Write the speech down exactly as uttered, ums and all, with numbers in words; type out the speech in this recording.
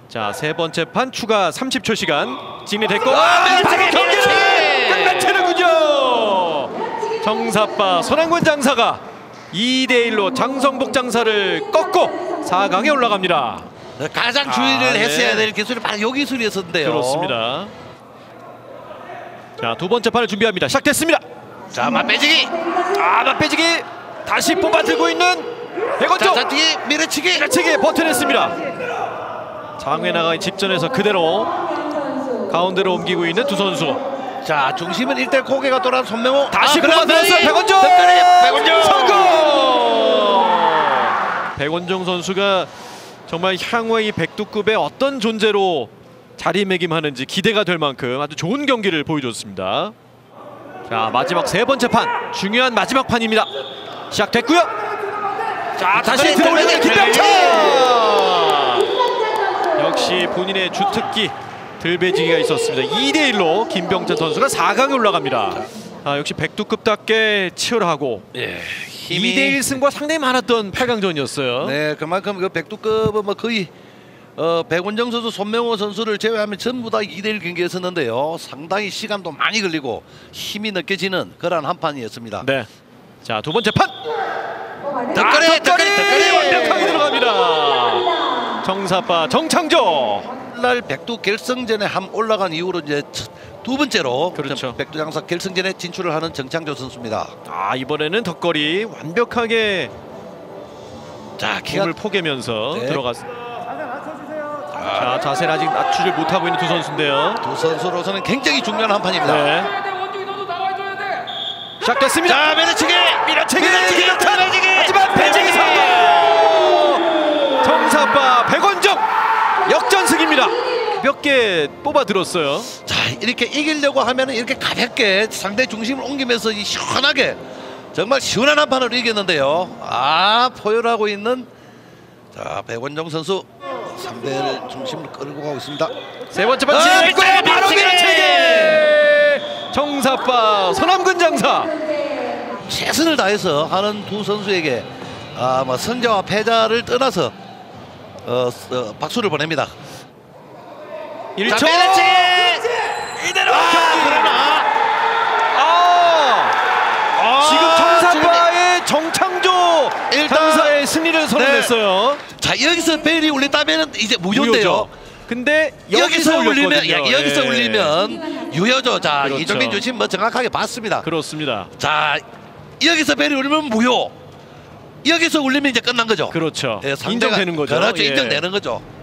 자, 세 번째 판 추가 삼십 초 시간 진행됐고 아, 바로 경기를 끝마치는군요. 정사빠 손한군 장사가 이 대 일로 장성복 장사를 꺾고 사 강에 올라갑니다. 가장 주의를 아, 했어야 네. 될 기술이 바로 요 기술이었는데요. 그렇습니다. 자, 두 번째 판을 준비합니다. 시작됐습니다. 자, 맞배지기. 아, 맞배지기 다시 뽑아 들고 있는 백원종. 자, 뒤 밀어치기. 밀어치기 버텨냈습니다. 장외 나가기 직전에서 그대로 가운데로 옮기고 있는 두 선수. 자, 중심은 일대 고개가 돌아온 손명호. 다시 아, 뽑아들었어요. 백원종. 백원종 성공. 백원종 선수가 정말 향후의 이 백두급의 어떤 존재로 자리매김하는지 기대가 될 만큼 아주 좋은 경기를 보여줬습니다. 자, 마지막 세 번째 판, 중요한 마지막 판입니다. 시작됐고요. 자, 다시 들어올리는 김병찬. 역시 본인의 주특기 들배지기가 있었습니다. 이 대 일로 김병찬 선수가 사 강에 올라갑니다. 아, 역시 백두급답게 치열하고 예, 이 대 일 승과 상당히 많았던 팔 강전이었어요. 네, 그만큼 그 백두급은 뭐 거의 어, 백원정 선수, 손명호 선수를 제외하면 전부 다 이 대 일 경기였었는데요. 상당히 시간도 많이 걸리고 힘이 느껴지는 그런 한 판이었습니다. 네. 자, 두 번째 판. 덕거리, 아, 덕거리, 덕거리 완벽하게 들어갑니다. 정사빠 정창조. 날 백두 결승전에 함 올라간 이후로 이제 두 번째로 그렇죠. 백두 장사 결승전에 진출을 하는 정창조 선수입니다. 아, 이번에는 덕거리 완벽하게 자, 기가 몸을 포개면서 네. 들어갔. 자, 자세를 아직 낮추지 못하고 있는 두 선수인데요. 두 선수로서는 굉장히 중요한 한 판입니다. 네. 시작됐습니다. 자, 밀어치기, 밀어치기, 밀어치기, 밀어치기. 밀어치기. 하지만 배지기 성공. 정사빠 백원정 역전승입니다. 몇 개 뽑아 들었어요. 자, 이렇게 이기려고 하면은 이렇게 가볍게 상대 중심을 옮기면서 이 시원하게 정말 시원한 한 판으로 이겼는데요. 아, 포열하고 있는 자, 백원정 선수 삼 대를 중심으로 끌고 가고 있습니다. 세 번째 판 진행했고 아, 바로 밀어치기! 밀어치기. 정사빠 손함근 장사. 최선을 다해서 하는 두 선수에게 아, 뭐 승자와 패자를 떠나서 어, 어, 박수를 보냅니다. 일 초. 자, 밀어치기! 이대로 아, 경기. 그러나 아, 아, 지금 정사빠의 정창조 일단- 장사의 승리를 선언했어요. 자, 여기서 벨이 울렸다면 이제 무효인데요. 무효죠. 근데 여기서, 여기서 울리면 울렸거든요. 야, 여기서 예. 울리면 유효죠. 자, 그렇죠. 이정민 주심 뭐 정확하게 봤습니다. 그렇습니다. 자, 여기서 벨이 울리면 무효. 여기서 울리면 이제 끝난 거죠. 그렇죠. 예, 상대가- 인정되는 거죠. 그렇죠. 예. 인정되는 거죠.